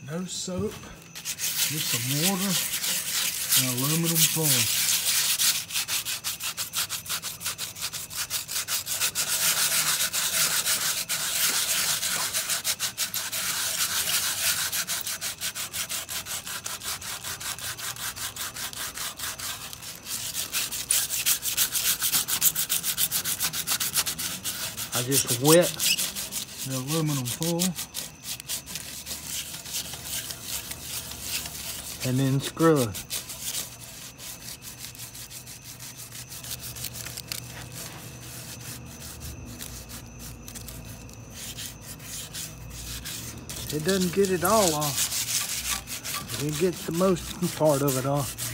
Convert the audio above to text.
No soap, just some water and aluminum foil. I just wet The aluminum foil. and then scrub. It doesn't get it all off. It gets the most part of it off.